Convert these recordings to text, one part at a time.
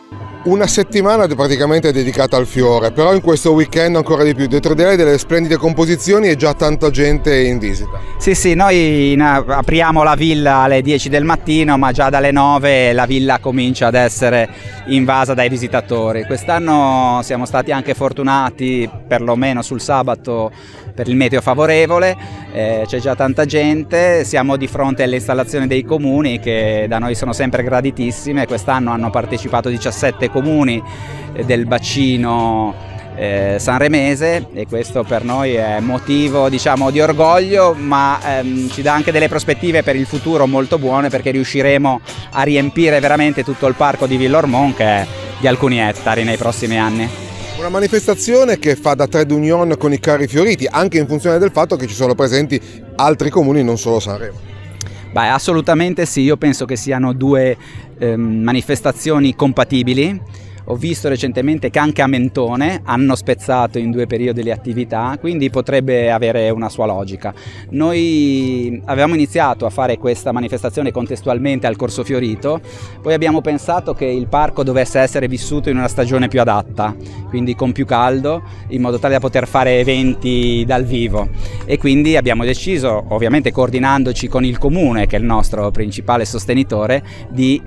Una settimana praticamente dedicata al fiore, però in questo weekend ancora di più. Dietro di lei delle splendide composizioni e già tanta gente in visita. Sì, noi apriamo la villa alle 10 del mattino, ma già dalle 9 la villa comincia ad essere invasa dai visitatori. Quest'anno siamo stati anche fortunati, perlomeno sul sabato, per il meteo favorevole, c'è già tanta gente, siamo di fronte alle installazioni dei comuni che da noi sono sempre graditissime. Quest'anno hanno partecipato 17 comuni del bacino sanremese e questo per noi è motivo, diciamo, di orgoglio, ma ci dà anche delle prospettive per il futuro molto buone, perché riusciremo a riempire veramente tutto il parco di Villormont, che è di alcuni ettari, nei prossimi anni. Una manifestazione che fa da trade union con i carri fioriti, anche in funzione del fatto che ci sono presenti altri comuni, non solo Sanremo. Beh, assolutamente sì, io penso che siano due manifestazioni compatibili. Ho visto recentemente che anche a Mentone hanno spezzato in 2 periodi le attività, quindi potrebbe avere una sua logica. Noi avevamo iniziato a fare questa manifestazione contestualmente al Corso Fiorito, poi abbiamo pensato che il parco dovesse essere vissuto in una stagione più adatta, quindi con più caldo, in modo tale da poter fare eventi dal vivo, e quindi abbiamo deciso, ovviamente coordinandoci con il comune, che è il nostro principale sostenitore, di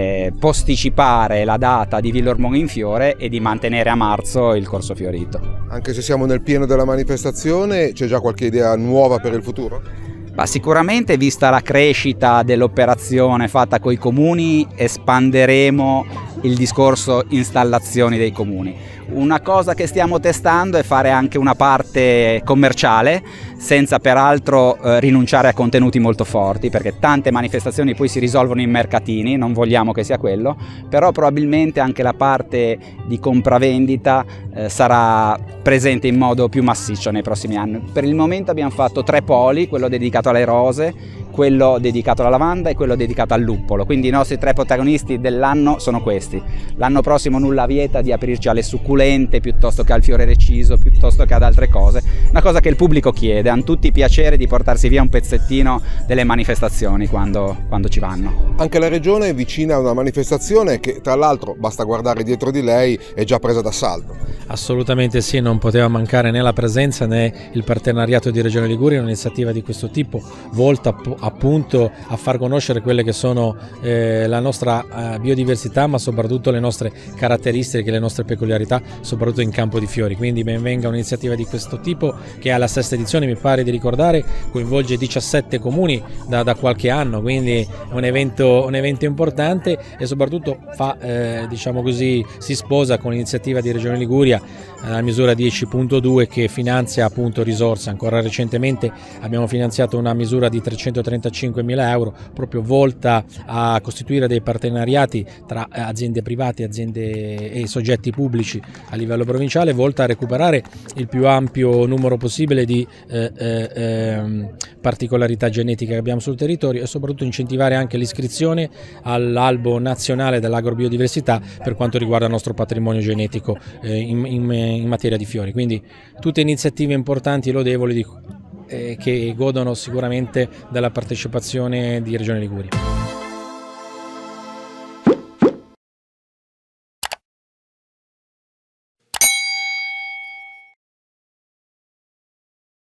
posticipare la data di Villormont in fiore e di mantenere a marzo il Corso Fiorito. Anche se siamo nel pieno della manifestazione, c'è già qualche idea nuova per il futuro? Ma sicuramente, vista la crescita dell'operazione fatta coi comuni, espanderemo il discorso installazioni dei comuni. Una cosa che stiamo testando è fare anche una parte commerciale, senza peraltro rinunciare a contenuti molto forti, perché tante manifestazioni poi si risolvono in mercatini, non vogliamo che sia quello, però probabilmente anche la parte di compravendita sarà presente in modo più massiccio nei prossimi anni. Per il momento abbiamo fatto 3 poli, quello dedicato alle rose, quello dedicato alla lavanda e quello dedicato al luppolo, quindi i nostri 3 protagonisti dell'anno sono questi. L'anno prossimo nulla vieta di aprirci alle succulente piuttosto che al fiore reciso, piuttosto che ad altre cose, una cosa che il pubblico chiede, hanno tutti piacere di portarsi via un pezzettino delle manifestazioni quando ci vanno. Anche la regione è vicina a una manifestazione che, tra l'altro, basta guardare dietro di lei, è già presa d'assalto. Assolutamente sì, non poteva mancare né la presenza né il partenariato di Regione Liguria in un'iniziativa di questo tipo, volta appunto a far conoscere quelle che sono la nostra biodiversità, ma soprattutto le nostre caratteristiche, le nostre peculiarità, soprattutto in campo di fiori. Quindi ben venga un'iniziativa di questo tipo, che alla 6ª edizione, mi pare di ricordare, coinvolge 17 comuni da qualche anno, quindi è un evento importante e soprattutto fa, diciamo così, si sposa con l'iniziativa di Regione Liguria, la misura 10.2, che finanzia appunto risorse. Ancora recentemente abbiamo finanziato una misura di 335.000 euro proprio volta a costituire dei partenariati tra aziende private, aziende e soggetti pubblici a livello provinciale, volta a recuperare il più ampio numero possibile di particolarità genetiche che abbiamo sul territorio, e soprattutto incentivare anche l'iscrizione all'albo nazionale dell'agrobiodiversità per quanto riguarda il nostro patrimonio genetico in materia di fiori. Quindi tutte iniziative importanti e lodevoli che godono sicuramente della partecipazione di Regione Liguria.